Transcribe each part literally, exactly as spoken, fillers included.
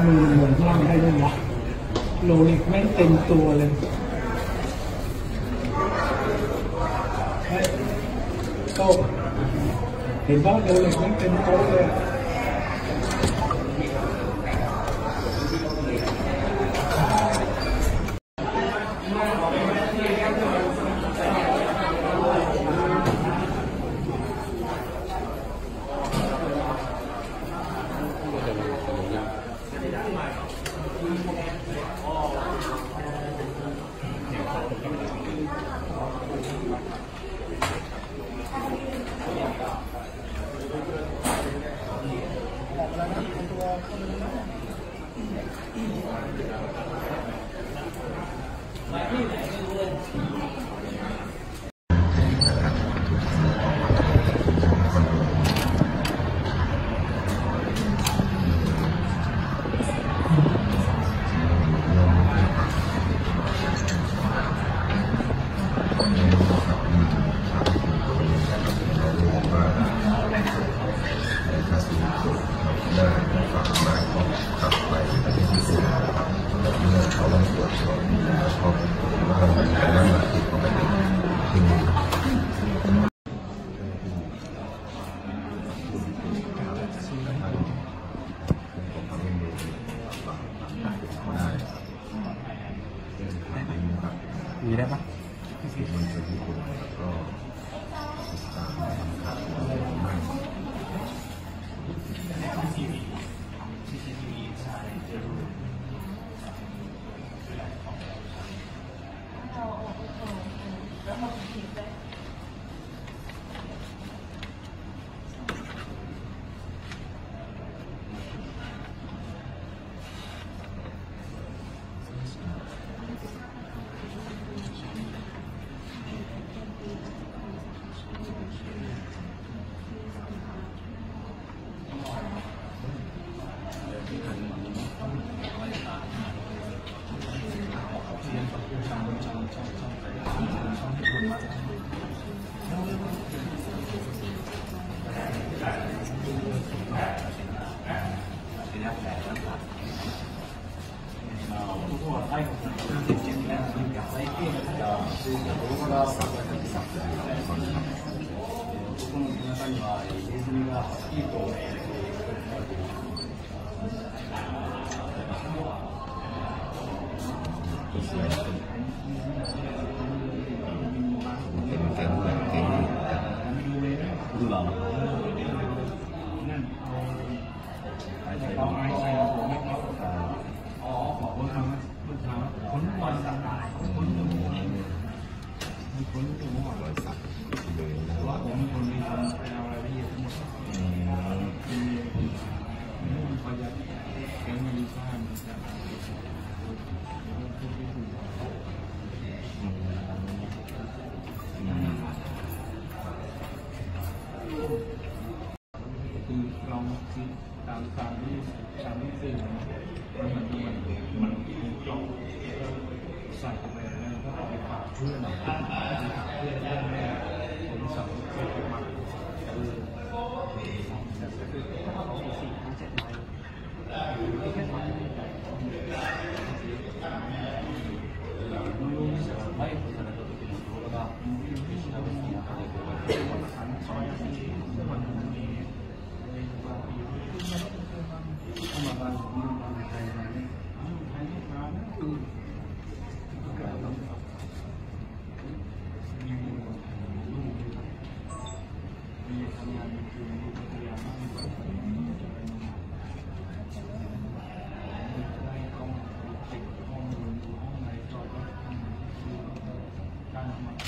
มือหมุนล่างได้ด้วยวะโลเล็กแม่งเต็มตัวเลยโต๊ะเห็นว่าโลเล็กแม่งเต็มโต๊ะเลยมีได้ปะมันจะญี่ปุ่นแล้วก็ติดตามทำข่าวมากเป็นแก๊งแบบแก๊งดูหรอคนบริษัทคนคนตัวหมดบริษัทเลยนะว่าผมเป็นคนมีคนไปเอาอะไรละเอียดทั้งหมดอืมมันพอจะแก๊งมีค่ามีค่าคือลองคิดตามตามที่ตามที่สื่อมันมันมันมันลองใส่ไปแล้วก็เอาไปฝากเพื่อนเพื่อนเพื่อนแม่ผมสั่งเพื่อนมาเออก็คือถ้าเขาเอาสี่ห้าเจ็ดใบไม่แค่สองไม่ไม่คนละตัวเป็นตัวแล้วก็ที่เราเป็นตัวเขาจะเป็นคนละชั้นซอยสี่คนมีเข้ามาบ้านผมมีบ้านใครไหนใครที่ร้านคือมีทำงานคือมีพยายามมากกว่าได้ข้อมูลเก็บข้อมูลดูห้องไหนจอดรถการทำงาน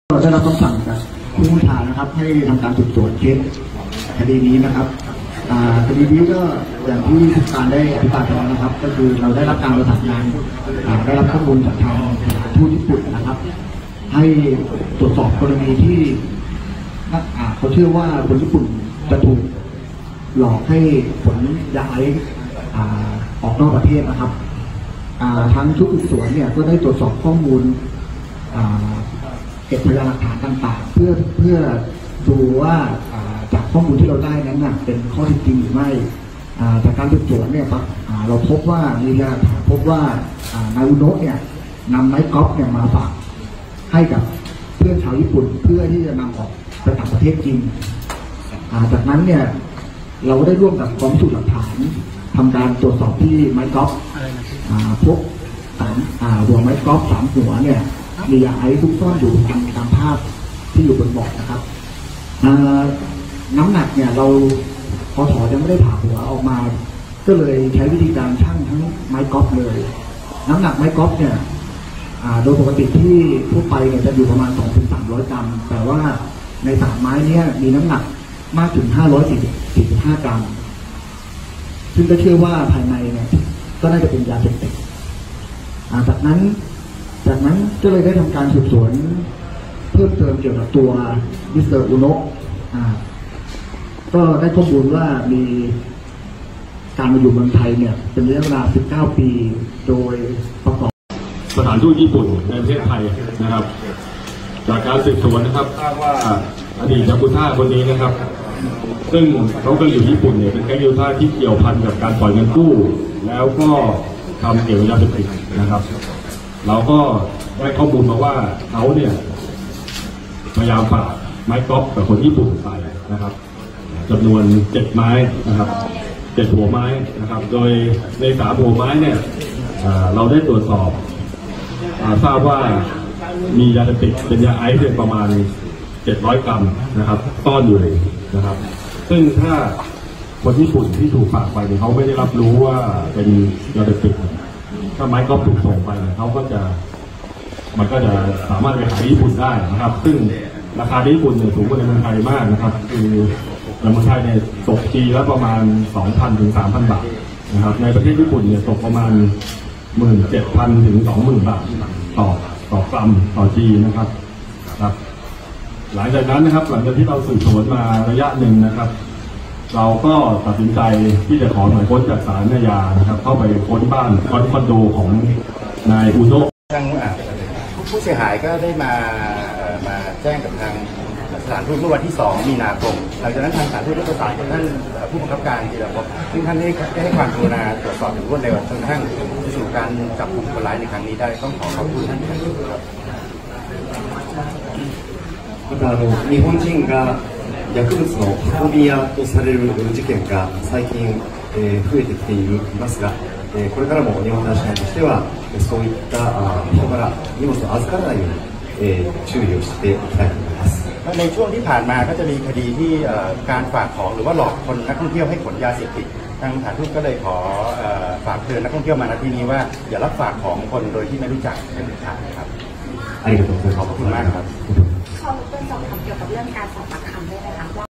เราได้รับคำสั่งจากผู้บัญชานะครับให้ทำการสืบสวนเคสคดีนี้นะครับคดีนี้ก็อย่างที่ผู้การได้อภิปรายไปแล้วนะครับก็คือเราได้รับการประสานงานได้รับข้อมูลจากทางทูตญี่ปุ่นนะครับให้ตรวจสอบกรณีที่เขาเชื่อว่าคนญี่ปุ่นจะถูกหลอกให้ขนยาไอซ์ออกนอกประเทศนะครับทั้งชุดสืบสวนเนี่ยก็ได้ตรวจสอบข้อมูลเก็บพยานหลักฐานต่างๆเพื่อเพื่อดูว่าจากข้อมูลที่เราได้นั้นนะเป็นข้อเท็จจริงหรือไม่จากการสืบสวนเนี่ยเราพบว่ามีพยานหลักฐานพบว่านายอุโนะเนี่ยนำไม้กอล์ฟเนี่ยมาฝากให้กับเพื่อนชาวญี่ปุ่นเพื่อที่จะนำออกไปต่างประเทศจริงจากนั้นเนี่ยเราได้ร่วมกับกองพิสูจน์หลักฐานทำการตรวจสอบที่ไม้กอล์ฟพบสามหัวไม้กอล์ฟสามหัวเนี่ยมียาไอซ์ซุกซ่อนอยู่ตามตามภาพที่อยู่บนบอร์ดนะครับน้ำหนักเนี่ยเราพอถอยังไม่ได้ผ่าหัวออกมาก็เลยใช้วิธีการชั่งทั้งไม้กอล์ฟเลยน้ำหนักไม้กอล์ฟเนี่ยโดยปกติที่ทั่วไปเนี่ยจะอยู่ประมาณ สองถึงสามร้อย กรัมแต่ว่าในสามไม้เนี่ยมีน้ำหนักมากถึงห้าร้อยสี่สิบห้ากรัมซึ่งก็เชื่อว่าภายในเนี่ยก็น่าจะเป็นยาเสพติดจากนั้นจากนั้นก็เลยได้ทำการสืบสวนเพิ่มเติมเกี่ยวกับตัวมิสเตอร์อุโนะก็ได้ข้อมูลว่ามีการมาอยู่เมืองไทยเนี่ยเป็นระยะเวลาสิบเก้าปีโดยประกอบสถานทูตญี่ปุ่นในประเทศไทยนะครับจากการสืบสวนนะครับทราบว่าอดีตยากุซ่าคนนี้นะครับซึ่งเขาก็อยู่ญี่ปุ่นเนี่ยเป็นแก๊งยากุซ่าที่เกี่ยวพันกับการปล่อยเงินกู้แล้วก็ทำเกี่ยวกับยาเสพติดนะครับเราก็ได้ข้อมูลมาว่าเขาเนี่ยพยายามฝากไม้กอล์ฟกับคนญี่ปุ่นไปนะครับจำนวนเจ็ดไม้นะครับเจ็ดหัวไม้นะครับโดยในสามหัวไม้เนี่ยเราได้ตรวจสอบทราบว่ามียาเสพติดเป็นยาไอซ์ประมาณเจ็ดร้อยกรัมนะครับซ่อนอยู่นะครับซึ่งถ้าคนญี่ปุ่นที่ถูกฝากไปเนี่ยเขาไม่ได้รับรู้ว่าเป็นยาเสพติดถ้าไม้กอล์ฟถูกส่งไปเขาก็จะมันก็จะสามารถไปขายญี่ปุ่นได้นะครับซึ่งราคาที่ญี่ปุ่นเนี่ยสูงกว่าในเมืองไทยมากนะครับคือในเมืองไทยเนี่ยตกทีละประมาณ สองพัน ถึง สามพัน บาทนะครับในประเทศญี่ปุ่นเนี่ยตกประมาณ หนึ่งหมื่นเจ็ดพัน ถึง สองหมื่น บาทต่อต่อกรัมต่อทีนะครับครับหลังจากนั้นนะครับหลังจากที่เราสืบสวนมาระยะหนึ่งนะครับเราก็ตัดสินใจที่จะขอหมายค้นจากศาลอาญานะครับเข้าไปค้นบ้านคอนโดของนายอุโนะทางผู้เสียหายก็ได้มามาแจ้งกับทางสถานทูตเมื่อวันที่สองมีนาคมหลังจากนั้นทางสถานทูตได้ประสานกับท่านผู้บังคับการจีรภพซึ่งท่านได้ให้ความกรุณาตรวจสอบอย่างรวดเร็วจนกระทั่งสู่การจับกลุ่มคนร้ายในครั้งนี้ได้ต้องขอขอบคุณท่านครับまたあの日本人が薬物の運び屋とされる事件が最近、えー、増えてきていますが、えー、これからも日本大使館としてはそういった人から荷物を預からないように、えー、注意をしていきたいと思います。 ในช่วงที่ผ่านมาก็จะมีคดีที่การฝากของหรือว่าหลอกคนนักท่องเที่ยวให้ขนยาเสพติดทางสถานทูตก็เลยขอฝากเตือนนักท่องเที่ยวมาณที่นี้ว่าอย่ารับฝากของคนโดยที่ไม่รู้จักเป็นขาดนะครับありがとうございます。 ขอบคุณมากครับขอรบกวนสอบถามเกี่ยวกับเรื่องการสอบปากคำด้วยนะคะ